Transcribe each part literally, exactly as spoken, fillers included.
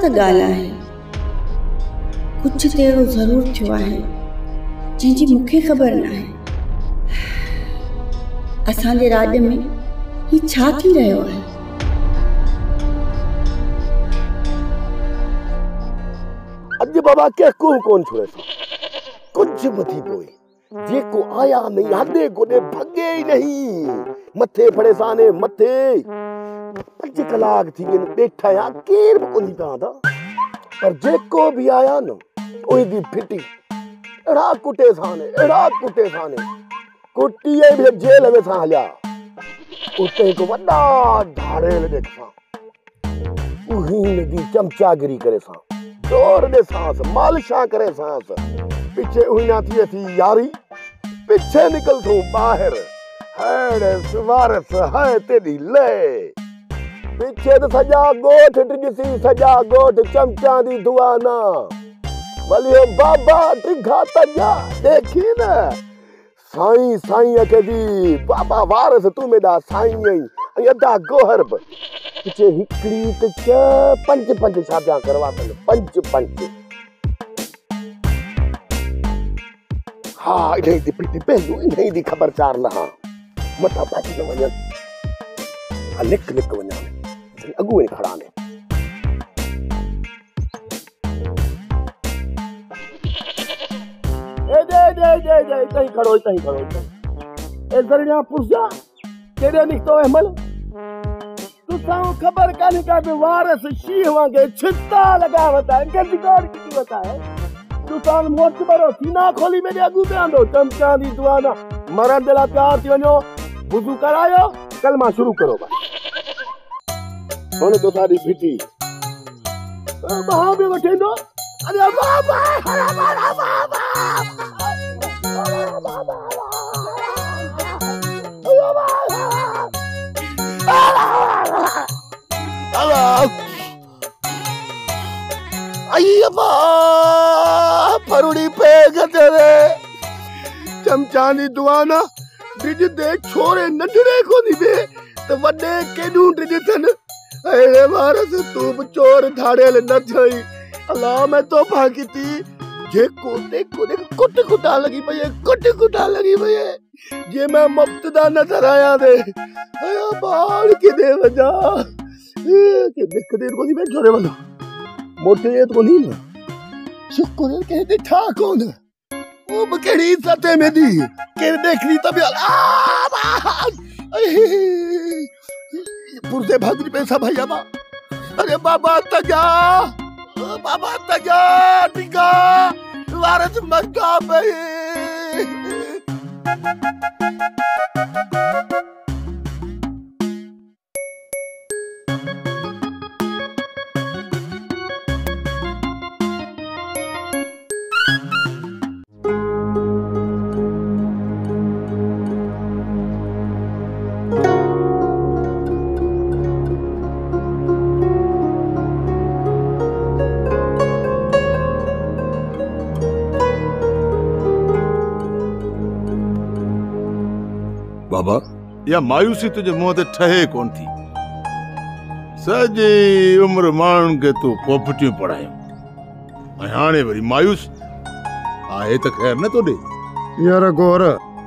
त ॻाल्हि आहे, कुछ त अहिड़ो ज़रूर थियो आहे जंहिंजी मूंखे ख़बर न आहे। असांजे राॼ में ही छा थी रहियो आहे? अॼु बाबा कंहिं कोन छोड़े कुछ बि थी पोए जेको आया नहीं आदे गोदे भगे ही नहीं मथे फड़े साने मथे पंज कलाक थी गए बैठा या केर भी कोनी था था पर जेको भी आया न ओई दी फिटी एड़ा कुटे साने एड़ा कुटे साने कुटिए भी जेल में सा हलिया उते को वड्डा ढाड़ेल देखा उही दी चमचागिरी करे सा जोर दे सांस मालिशा करे सांस पीछे हुई ना थी थी यारी पीछे निकल तू बाहर है सवारस है तेरी ले पीछे तो सजा गोठ टिसी सजा गोठ चमचा दी दुआना वलियो बाबा टिघा तजा देखी ना साईं साईं के दी बाबा वारस तू मेरा साईं अदा गोहर पीछे हिकड़ी त पंज पंज शादियां करवा तन पंज पंज हाँ इन्हें दी पिटी पहलू इन्हें दी खबरचार लहा मता पाजी न वञन आ लिक लिक वञन अगुए खड़ा ने ए दे दे दे दे तई खड़ो तई खड़ो ए जरिया पुरजा केड़े निकतो अहमल तू सां खबर काने का बे वारस शीह वांगे छित्ता लगावता है गंदी गौर की बताए तू सां मोट बरो सीना खोली मेरे अगू पे आंदो चमचा दी दुआना मरण दिला प्यार थी वनो वुजू करायो कलमा शुरू करो बा होने तो सारी फिटी वहां भी वठेंदो अरे बाबा हरा बाबा बाबा बाबा अय्यबा फरुड़ी पे गदरे चमचानी दुआना डिज दे छोरे नंढड़े को निबे तो वड्डे केडू डिज थन अरे वारस तू चोर धाड़ेल न थई अल्लाह मैं तो भागीती जे कोटे कोटे कुट कुटा लगी भई कुट कुटा लगी भई ये मैं मुफ्तदा नजर आया दे आया बाल के दे वजा के देख दे को नहीं मैं छोरे वाला मोटे तो नहीं ना शुक्र के दे ठा कौन वो बकेड़ी इज्जत में दी के देख ली तब पुरसे भागरी पैसा भैया बा अरे बाबा तजा बाबा तजा टिका वारस मक्का पे बाबा या मायूसी तुझे मुंह ते ठहे कोन थी सजी उम्र मान के तू पोपटियूं पढ़ायूं हाणे वरी मायूस आहे त खैर न तोड़े यार गोर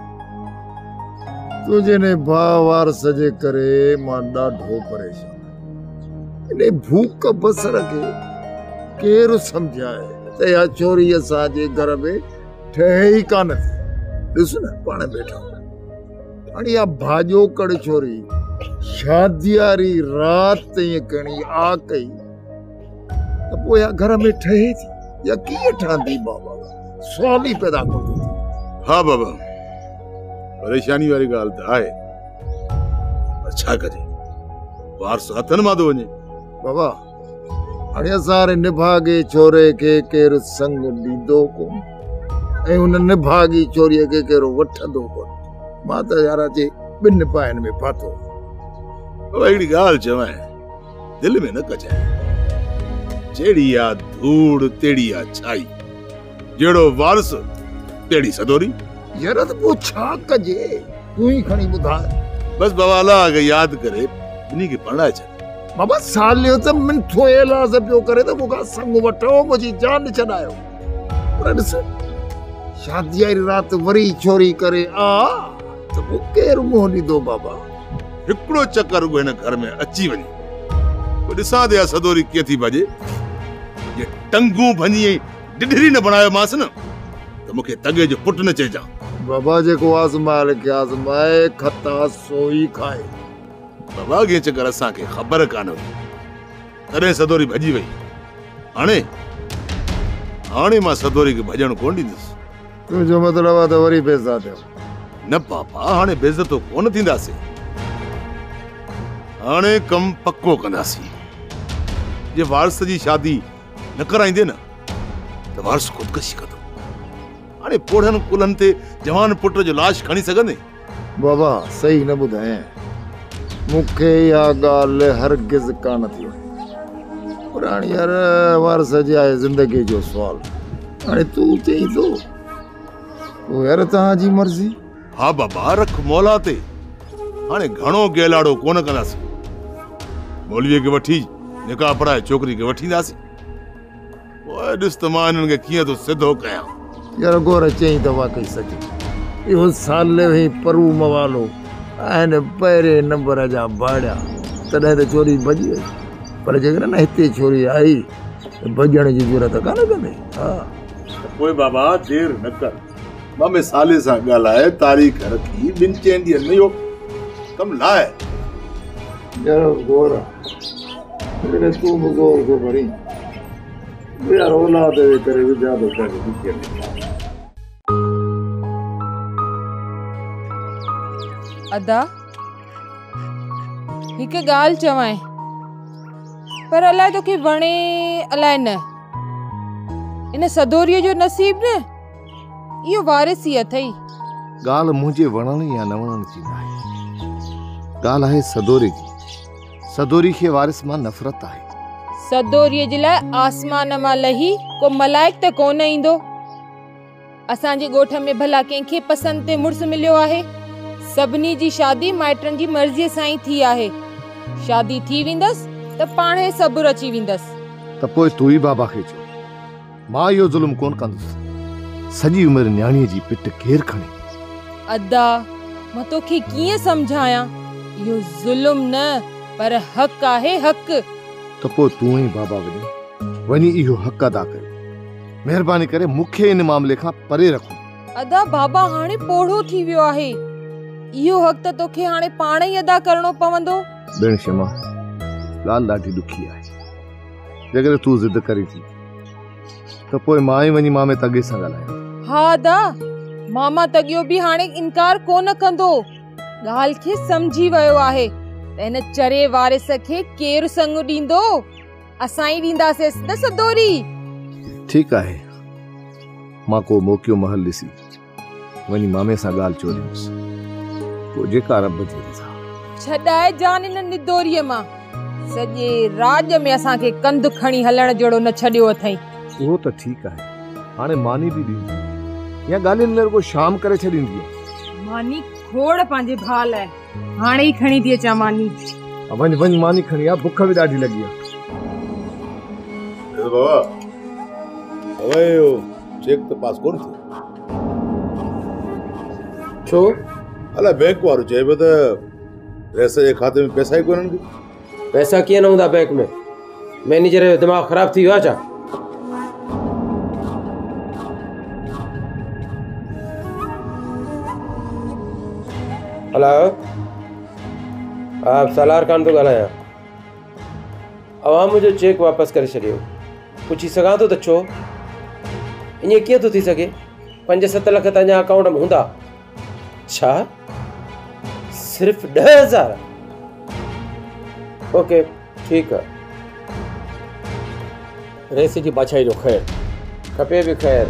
तुझे ने भावार सजे करे मां ॾाढो परेशान इने भूख बसर के केर समझाए ते या चोरी असांजे घर में ठहे ही कान थी ॾिस न पाण बैठा अड़िया भाजो कड़ छोरी शादियारी रात ये कणी आ कई तो पोया घर में ठहे थी या की ठंदी बाबा सवाल ही पैदा कर दी हाँ बाबा परेशानी वाली गाल तो आए अच्छा करे वार साथन मा दो वने बाबा अड़िया सारे निभागे छोरे के केर संग दीदो को ए उन निभागी छोरी के केरो वठदो को माता यारा जे बिन पायन में फातो वही गाल चवे दिल में न कचाए जेड़ी या धूड़ तेड़ी या छाई जेड़ो वारस तेड़ी सदोरी यार तो वो छा कजे तू ही खणी बुधा बस बवाला आगे याद करे इन्हीं के पढ़ा चल बाबा सालियो त मिठो इलाज पियो करे त मूंखां संग वठो मुंहिंजी जान छॾायो पर ॾिस शादी वारी राति वरी छोरी करे आ त पोइ केरु मुंहुं ॾींदो बाबा। हिकिड़ो चकर रुॻो हिन घर में अची वञे पोइ ॾिसां त सदोरी कीअं थी भॼे। ये टंगू भञी डिढरी न बणायोमांसि न त मूंखे तगे जो पुट न चइजां। बाबा जेको आज़माए खे आज़माए खता सोई खाए। बाबा अॻे चकर असांखे ख़बर कान हुई तॾहिं सदोरी भॼी वई। हाणे हाणे मां सदोरी खे भॼण कोन ॾींदुसि। तुंहिंजो मतिलबु आहे त वरी बेइज़त थियो? न पापा हाणे बेइज़तो कोन थींदासीं। हाणे कमु पक्को कंदासीं। जे वारस जी शादी न कराईंदे न त वारस ख़ुदकशी कंदो। हाणे पोढ़नि कुलनि ते जवान पुट जो लाश खणी सघंदे? बाबा सही न ॿुधाए मूंखे इहा ॻाल्हि हरगिज़ कान थी वणे पर हाणे यार वारस जी आहे ज़िंदगी जो सुवाल। हाणे तूं चई थो पोइ यार तव्हांजी मर्ज़ी। हा बाबा रख मौला ते। हाणे घणो गेलाड़ो कोन कंदासीं। मौलवीअ खे वठी निकाह पढ़ाए छोकिरी खे वठींदासीं। पोइ ॾिस त मां हिननि खे कीअं थो सिधो कयां। यार गोर चई त वाकई सची इहो साल ई परू मवालो आहिनि पहिरें नंबर जा भाड़िया तॾहिं त छोरी भॼी वई पर जेकर न हिते छोरी आई त भॼण जी ज़रूरत कान कंदे। हा पोइ बाबा देर न कर। मामे साले सां ॻाल्हाए तारीख़ रखी ॿिनि चइनि ॾींहंनि में इहो कमु लाए। यार गोर तूं बि गोर को भरी यार औलाद जे करे विझा थो करे। अदा हिकु ॻाल्हि चवां पर अलाए तोखे वणे अलाए न इन सदोरीअ जो नसीब न इहो वारिस ई अथई। ॻाल्हि मुंहिंजे वणण या न वणण जी न आहे। ॻाल्हि आहे सदोरी जी। सदोरी खे वारिस मां नफ़रत आहे। सदोरीअ जे लाइ आसमान मां लही को मलाइक त कोन ईंदो। असांजे ॻोठ में भला कंहिंखे पसंदि ते मुड़ुस मिलियो आहे? सभिनी जी शादी माइटनि जी मर्ज़ीअ सां ई थी आहे। शादी थी वेंदसि त पाण ई सबुर अची वेंदसि। त पोइ तूं ई बाबा खे चओ मां इहो ज़ुल्म कोन कंदुसि। सॼी उमिरि न्याणीअ जी पिट केरु खणे? अदा मां तोखे कीअं सम्झायां? इहो ज़ुल्म न पर हक़ आहे हक़। त पोइ तूं ई बाबा वञी वञी इहो हक़ अदा कर। महिरबानी करे मूंखे इन मामले खां परे रखो। अदा बाबा हाणे पोढ़ो थी वियो आहे। इहो हक़ त तोखे हाणे पाण ई अदा करणो पवंदो। भेण शमा ॻाल्हि ॾाढी ॾुखी आहे। जेकर तूं ज़िद करी थी त पोइ मां ई वञी मामे तगे सां ॻाल्हायां। हा अदा मामा तगियो बि हाणे इनकार कोन कंदो। ॻाल्हि खे समझी वियो आहे त हिन चरे वारिस खे केरु संग ॾींदो? असां ई ॾींदासीं न सदोरी। ठीकु आहे मां को मौक़ियो महल ॾिसी वञी मामे सां ॻाल्हि चोरींदुसि। पोइ जेका रब जी रज़ा। छॾाए जान इन निदोरीअ मां। सॼे राज में असांखे कंध खणी हलण जहिड़ो न छॾियो अथई। उहो त ठीकु आहे हाणे मानी बि ॾींदी या ॻाल्हियुनि में रुॻो शाम करे छॾींदी। मानी खोड़ पंहिंजे भाउ लाइ हाणे ई खणी थी अचां मानी। वञ वञ मानी खणी आ बुख बि ॾाढी लॻी आहे। बाबा अवे चेक त पास कोन थियो। छो? अलाए बैंक वारो चए पियो त पैसे जे खाते में पैसा ई कोन्हनि। पैसा कीअं न हूंदा बैंक में? मैनेजर जो दिमाग़ ख़राब थी वियो आहे छा? हेलो आप सलार खान थो ॻाल्हायां। अवां मुंहिंजो चेक वापसि करे छॾियो। पुछी सघां थो त छो? ईअं कीअं थो थी सघे? पंज सत लख तव्हांजा अकाउंट में हूंदा छा? सिर्फ़ ॾह हज़ार? ओके ठीकु आहे। रेस जी बादशाही जो ख़ैर खपे बि ख़ैर।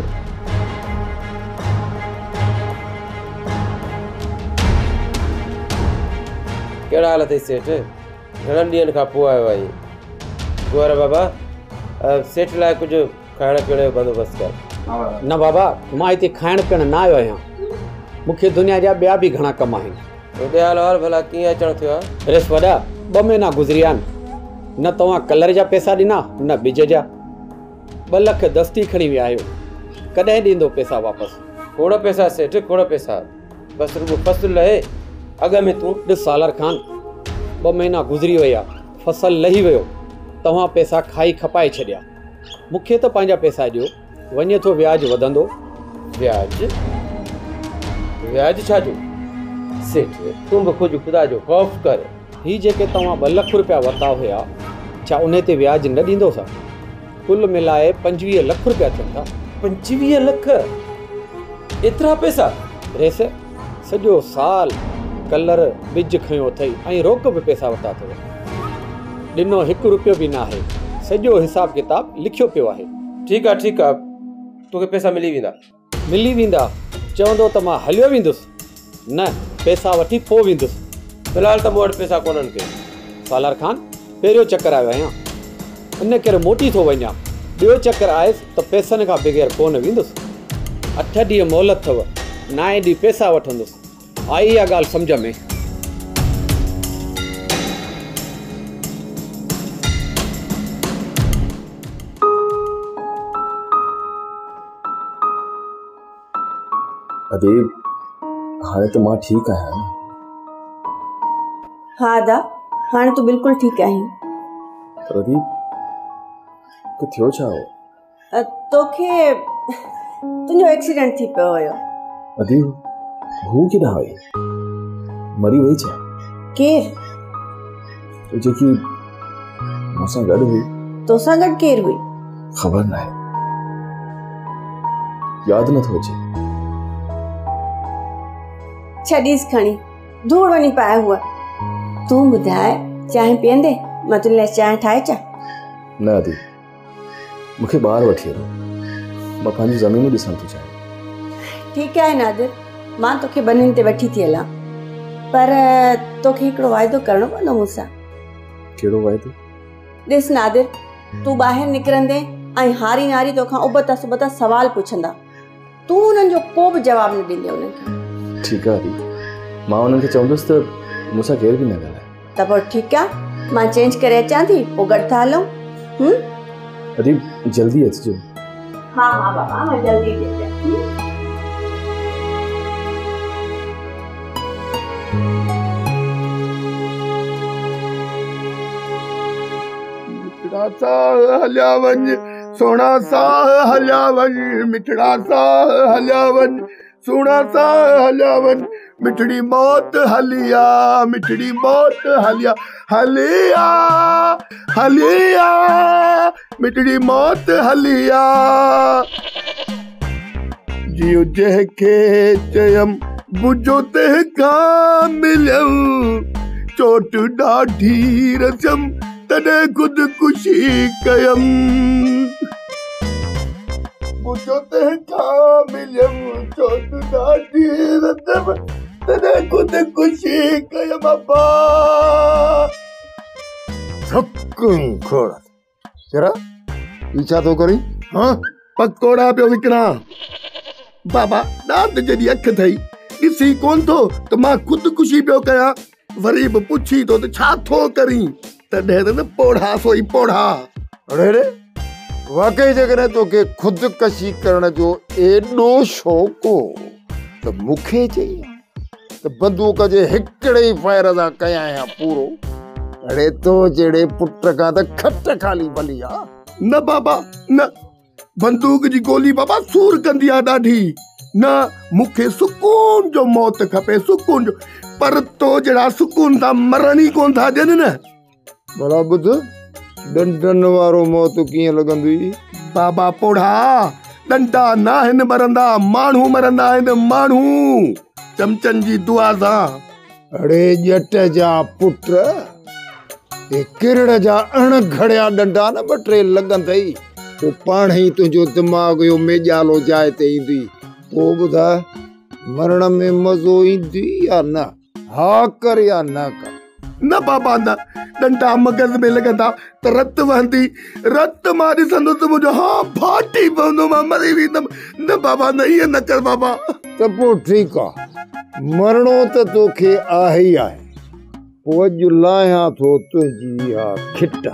कहिड़ा हाल अथई सेठ? घणनि ॾींहंनि खां पोइ आयो आई। गोर बाबा सेठ लाइ कुझु खाइण पीअण जो बंदोबस्तु कर। न बाबा मां हिते खाइण पीअण न आयो आहियां। मूंखे दुनिया जा ॿिया बि घणा कम आहिनि। हेॾे हाल हाल भला कीअं अचणु थियो आहे? रेस वॾा ॿ महीना गुज़री विया आहिनि। न तव्हां कलर जा पैसा ॾिना न बिज जा। ॿ लख दस्ती खणी विया आहियो, कॾहिं ॾींदो पैसा वापसि? खोड़ पैसा सेठ, खोड़ पैसा। बस रुगो फसल लहे अॻ में तूं। ॾिस सालर खान, ॿ महीना गुज़री विया, फसल लही वियो, तव्हां पैसा खाई खपाए छॾिया। मूंखे त पंहिंजा पैसा ॾियो, वञे थो व्याज वधंदो। व्याज व्याज छा जो? सेठ तूं बि कुझु ख़ुदा जो ख़ौफ़ कर। ही जेके तव्हां ॿ लख रुपया वरिता हुया, छा उन ते व्याज न ॾींदो सा? कुल मिलाए पंजवीह लख रुपया थियनि था। पंजवीह लख? एतिरा पैसा? रेस सॼो साल कलर बिज खयो अथई ऐं रोक बि पैसा वरिता अथव। ॾिनो हिकु रुपयो बि न आहे, सॼो हिसाब किताब लिखियो पियो आहे। ठीकु आहे ठीकु आहे, तोखे पैसा मिली वेंदा। मिली वेंदा चवंदो त मां हलियो वेंदुसि, न पैसा वठी पोइ वेंदुसि। फ़िलहाल त मूं वटि पैसा कोन्हनि के। सालार खान, पहिरियों चक्कर आयो आहियां, इन करे मोटी थो वञा। ॿियो चक्कर आयसि त पैसनि खां बग़ैर कोन वेंदुसि। अठ ॾींहं मोहलत अथव, नाए ॾींहुं पैसा वठंदुसि। आई इहा ॻाल्हि सम्झ में? अदीब, हाणे त मां ठीकु आहियां। हा दा, हाणे तूं बिल्कुलु ठीकु आहीं। प्रदीप, तो थियो छा हो? तोखे तुंहिंजो एक्सीडेंट थी पियो हुयो। अदीब, हू केॾां वई? मरी वई छा? केरु? तो जेकी मूंसां गॾु हुई। तोसां गॾु केरु हुई? ख़बर न आहे, यादि नथो अचे। छॾीस खणी, धूड़ वञी पाए हुआ। तूं ॿुधाए, चांहि पीअंदे? मां तुंहिंजे लाइ चांहि ठाहे अचां? न अदीब, मूंखे ॿाहिरि वठी हलो, मां पंहिंजी ज़मीनूं ॾिसणु थो चाहियां। ठीकु आहे नादिर, मां तोखे बनियुनि ते वठी थी हलां, पर तोखे हिकिड़ो वाइदो करणो पवंदो मूंसां। कहिड़ो वाइदो? ॾिस नादिर, तूं ॿाहिरि निकिरंदे ऐं हारी नारी तोखां उबता सुबता सवाल पुछंदा, तूं उन्हनि जो को बि जवाबु न ॾींदे उन्हनि खे। ठीकु आहे अदीब, मां उन्हनि खे चवंदुसि त मूंसां केर बि न ॻाल्हाए। त पोइ ठीकु आहे, मां चेंज करे अचां थी, पोइ गॾु था हलूं। हम्म अदीब, जल्दी अचिजो। हाँ हाँ बाबा, मैं जल्दी दे दे। मिठड़ा सा हलिया वंज, सोना सा हलिया वंज, मिठड़ा सा हलिया वंज, सोना सा हलिया वंज, मिठड़ी मौत हलिया, मिठड़ी मौत हलिया, हलिया हलिया, मिठड़ी मौत हलिया। जियो जंहिंखे चयम बुझो तंहिंखां मिलियम, चोट ॾाढी रसम तॾहिं ख़ुदकुशी कयम, बुझो तंहिंखां मिलियम, चोट ॾाढी रसम तॾहिं ख़ुदकुशी कयम। अब्बा थकुई खोड़ा चरा पीछा तो करी। हाँ, पकोड़ा पियो विकिणां। बाबा राति जॾहिं अखि थई ॾिसी कोन थो त मां ख़ुदकुशी पियो कयां, वरी बि पुछी थो त छा थो करीं, तॾहिं त न पोढ़ा सोई पोढ़ा। अरे रे, वाकई जेकॾहिं तोखे ख़ुदकशी करण जो एॾो शौक़ु हो त मूंखे चई त बंदूक जे हिकिड़े ई फायर सां कयां आहियां पूरो। अड़े तो जहिड़े पुट खां त खट खाली भली आ। न बाबा न, बंदूक जी गोली बाबा सूर कंदी आहे ॾाढी। न, मूंखे सुकून जो मौत खपे, सुकून जो, पर तो जहिड़ा सुकून सां मरण ई कोन था ॾियनि न। भला ॿुध, डंडन वारो मौत कीअं लॻंदी? बाबा पोढ़ा, डंडा न आहिनि मरंदा, माण्हू मरंदा आहिनि, माण्हू चमचनि जी दुआ सां। अड़े ॼट जा पुट, ये किरण जा अणघड़िया डंडा न ॿ टे लॻंदई, पोइ पाण ई तुंहिंजो दिमाग़ जो मेजालो जाइ ते ईंदी। पोइ ॿुधाए, मरण में मज़ो ईंदी या न? हा कर या न कर? न बाबा न, डंडा मगज़ में लॻंदा त रत वहंदी, रत मां ॾिसंदो त मुंहिंजो हाँ फाटी पवंदो, मां मरी वेंदुमि। न बाबा न, इहे न कर बाबा। त पोइ ठीकु आहे, मरणो त तोखे आहे ई आहे, पोइ अॼु लाहियां थो तुंहिंजी हा खिट।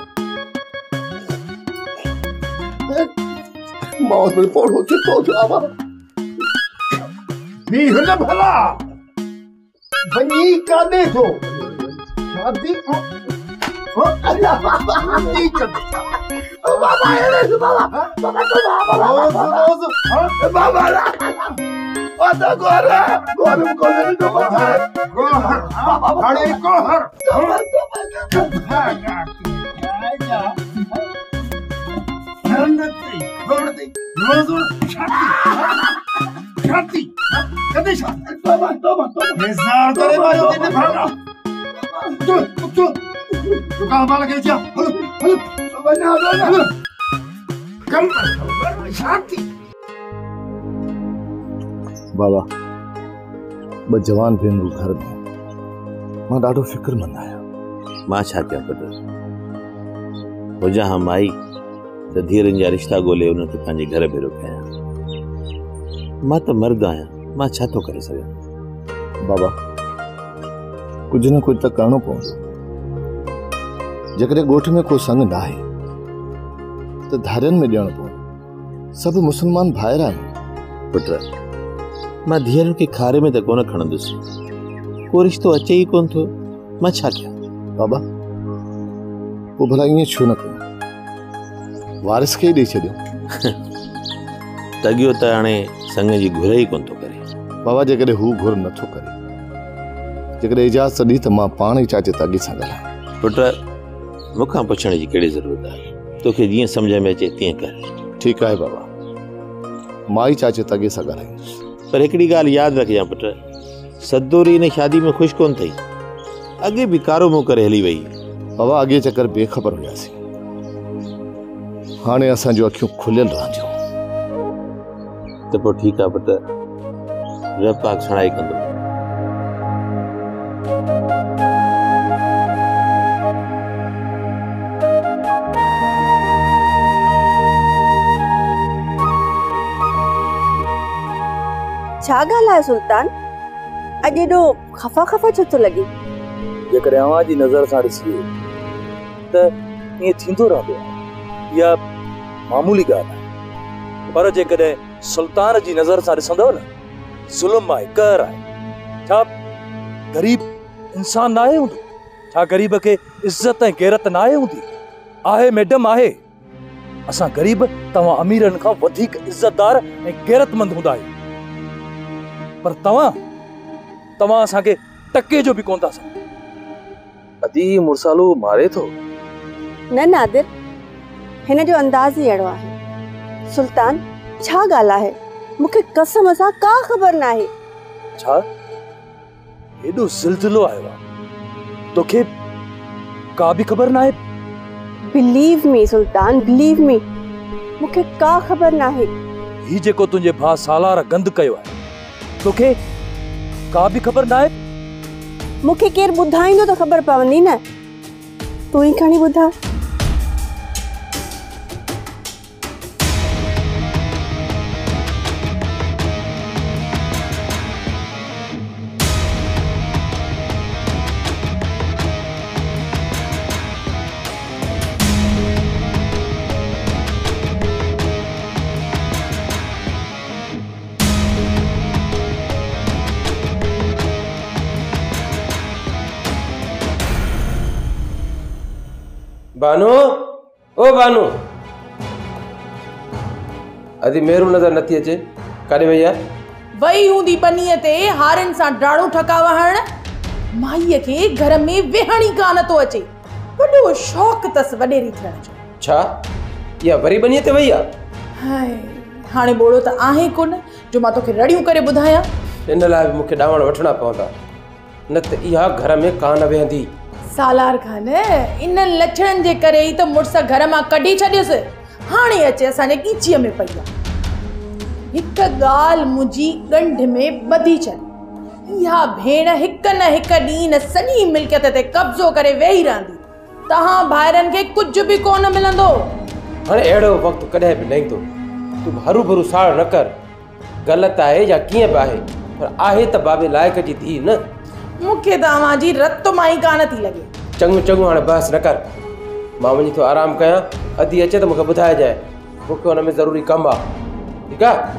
मां में पोड़ो चितो जावा भी न भला वञी काॾे थो शादी ओ अल्लाह बाबा नी चंद बाबा अरे बाबा बाबा बाबा बाबा ओ तो गोरा गोरा गोरा तो गोहर गोहर अरे गोहर नंदती गोरती रोजो शादी शादी कदे शादी बाबा बाबा हजार करे मारो दिन भागा तू तू तू कहां मार के जा हलो हलो बना बना कम शादी। बाबा ब जवान भेनरू घर में मां ॾाढो फिक्रमंद आहियां। मां छा कयां पुट, हुजां हम आई त धीअरुनि जा रिश्ता ॻोल्हे उनखे पंहिंजे घर भेरो कयां। मां त मर्द आहियां, मां छा थो करे सघां। बाबा कुछ न कुछ त करणो पवंदो। जेकॾहिं ॻोठ में को संग न आहे त धारियुनि में ॾियणो पवंदो। सभु मुस्लमान भाइर आहिनि। पुट मां धीअरुनि खे खारे में त कोन खणंदुसि, को रिश्तो अचे ई कोन थो, मां छा कयां। बाबा पोइ भला ईअं छो न कयूं, वारिस खे ई ॾेई छॾियो। तॻियो त हाणे संग जी घुर ई कोन थो करे। बाबा जेकॾहिं हू घुर नथो करे, जेकॾहिं इजाज़त ॾी त मां पाण ई चाचे ताॻी सां ॻाल्हायां। पुट मूंखां पुछण जी कहिड़ी ज़रूरत आहे, तोखे जीअं सम्झ में अचे तीअं कर। ठीकु आहे बाबा, मां ई चाचे ताॻी सां ॻाल्हाईंदुसि। पर हिकिड़ी ॻाल्हि यादि रखजांइ पुट, सदोरी हिन शादी में ख़ुशि कोन थई, अॻे बि कारो मुंहुं करे हली वई। बाबा अॻे चकर बेख़बर हुयासीं, हाणे असांजूं अखियूं खुलियल रहंदियूं। त पोइ ठीकु आहे पुट, रब पाक सणाई कंदो। छा ॻाल्हि आहे सुल्तान, अॼु एॾो खफ़ा खफ़ा छो थो लॻे? जेकॾहिं अव्हां जी नज़र सां ॾिसिए त ईअं थींदो रहंदो आहे, इहा मामूली ॻाल्हि आहे। पर जेकॾहिं सुल्तान जी नज़र सां ॾिसंदव न, ज़ुल्म आहे, कहर आहे। छा ग़रीब इंसान न आहे हूंदो? छा ग़रीब खे इज़त ऐं गैरत न आहे हूंदी? आहे मैडम, आहे। असां ग़रीब तव्हां अमीरनि खां वधीक इज़तदार ऐं गैरतमंद हूंदा आहियूं, पर तव्हां तव्हां असांखे टके जो बि कोन था सघो। अदी मुरसालो मारे थो। न नादिर, हिन जो अंदाज़ ई अहिड़ो आहे। सुल्तान छा ॻाल्हि आहे, मूंखे कसम सां का ख़बर न आहे। छा हेॾो ज़िलज़िलो आयो आहे, तोखे का बि ख़बर न आहे? बिलीव मी सुल्तान, बिलीव मी, मूंखे का ख़बर न आहे। ही जेको तुंहिंजे भाउ सालार गंद कयो आहे, तोखे का बि ख़बर न आहे? मूंखे केरु ॿुधाईंदो त ख़बर पवंदी न, तूं ई खणी ॿुधा। बानो, ओ बानो, अदी मेरू नजर नथी अचे, काॾे वई आहे? वई हूंदी पनीअ ते हारनि सां डाड़ू ठका वहण। माईअ खे घर में वेहण ई कान थो अचे, वॾो शौक़ अथसि वॾेरी थियण जो। छा इहा वरी बनीअ ते वई आहे? हाय, हाणे बोड़ो त आहे कोन जो मां तोखे रड़ियूं करे ॿुधायां। इन लाइ बि मूंखे ॾावण वठणा पवंदा, न त इहा घर में कान वेहंदी। सालार खान, इन्हनि लछणनि जे करे ई त मुड़ुस घर मां कढी छॾियुसि, हाणे अचे असांजे कीचीअ में पई आहे। हिकु ॻाल्हि मुंहिंजी ॻंढ में ॿधी छॾ, इहा भेण हिकु न हिकु ॾींहुं न सॼी मिल्कियत ते कब्ज़ो करे वेही रहंदी, तव्हां भाइरनि खे कुझु बि कोन मिलंदो। हाणे अहिड़ो वक़्तु कॾहिं बि न ईंदो, तूं हरू भरू साड़ न कर। ग़लति आहे या कीअं बि आहे, पर आहे त बाबे लाइक़ जी धीउ न। मूंखे तव्हां जी रत माई कान थी लॻे। चङो चङो हाणे बहस न कर, मां वञी थो आराम कयां। अधी अचे त मूंखे ॿुधाइजांइ, मूंखे हुन में ज़रूरी कमु आहे। ठीकु आहे?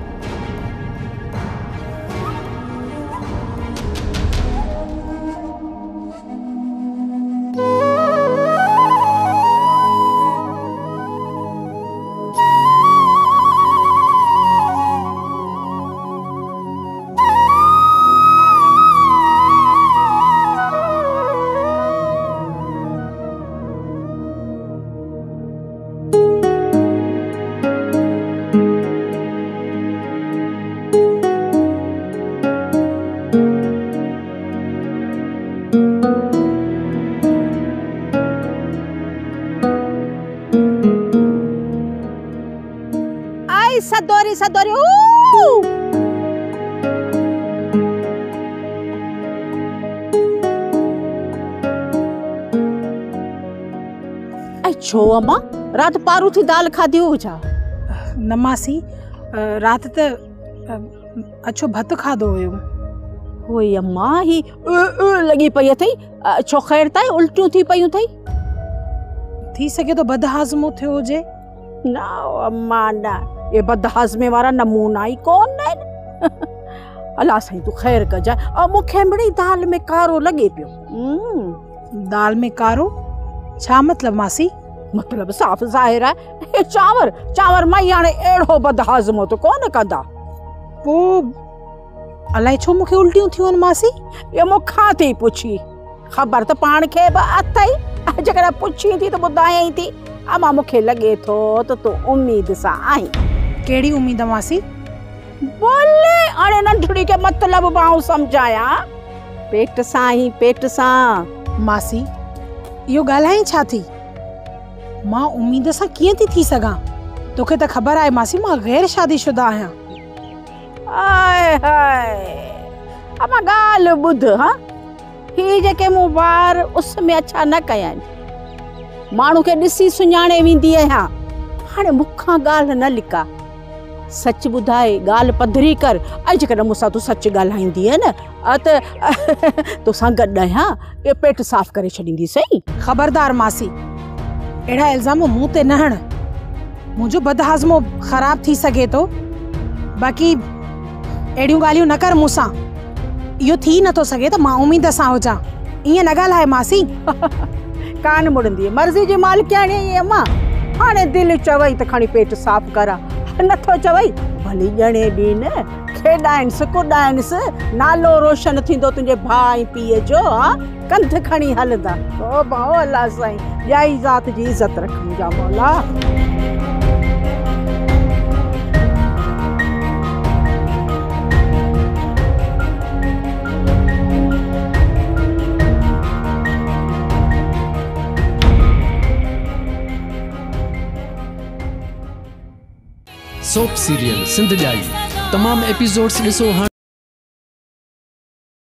सदोरी सदोरी छो अम्मा रात पारू थी दाल खाधी हो छा? न मासी, रात त अच्छो भत खाधो हुयो। ओए अम्मा ही लगी पई अथई, छो खैर ताई उल्टियूं थी पयूं थई? थी सके तो बदहाज़मो थियो हुजे। ना अम्मा ना, ये बदहाज़मे वारा नमूना ही कोन आहिनि। अल्लाह साईं तू खैर कजाए। और मूंखे बड़ी दाल में कारो लगे पियो। दाल में कारो छा मतलब मासी? मतलब साफ ज़ाहिर है चांवर चांवर माई हाणे एड़ो बदहाज़मो तो कोन कंदा। पो अलाए छो मूंखे उल्टियूं थियूं आहिनि मासी? ये मूंखां थी पुछी, ख़बर त पाण खे बि अथई, जेकॾहिं पुछी थी त ॿुधायई थी। अमा मूंखे लगे थो त तू उम्मीद सां आई। केड़ी उम्मीद मासी? बोले अरे नंढड़ी के मतलब बाऊ समझाया। पेट सां ही पेट सां। मासी यो गालाई छा थी? मां उम्मीद सां कीअं थी थी सगां? तोखे त ख़बर आहे मासी, मां गैर शादीशुदा आहियां। आए हाय अमा गाल बुध। हां ही जेके मूं बार उस में अच्छा न कया आहिनि, माण्हू खे ॾिसी सुञाणे वेंदी आहियां। हाणे मूंखां ॻाल्हि न लिका, सच ॿुधाए ॻाल्हि पधरी कर। ऐं जेकॾहिं मूंसां तूं सच ॻाल्हाईंदी न त तोसां गॾु आहियां, ये पेट साफ़ करे छॾींदी सही। ख़बरदार मासी, अहिड़ा इल्ज़ाम मूं ते न हण। मुंहिंजो बदहाज़मो ख़राब थी सघे थो, बाक़ी अहिड़ियूं ॻाल्हियूं न कर मूंसां। इहो थी नथो सघे त मां उम्मीद सां हुजां। ईअं न ॻाल्हाए मासी। कान मुड़ंदी मर्ज़ी जी मालिकाणी आहे अम्मा। हाणे दिलि चवई त खणी पेट साफ़ करा, नथो चवई भली ॼणे ॾी न, खेॾाइनिसि कुॾाइनिसि, नालो रोशन थींदो तुंहिंजे भाउ ऐं पीउ जो। हा कंध खणी हलंदा। ओ भाउ अल्लाह साईं ॼाई ज़ात जी इज़त रख मुंहिंजा मौला। सोप सीरियल सिंध जाई तमाम एपिसोड्स ॾिसो।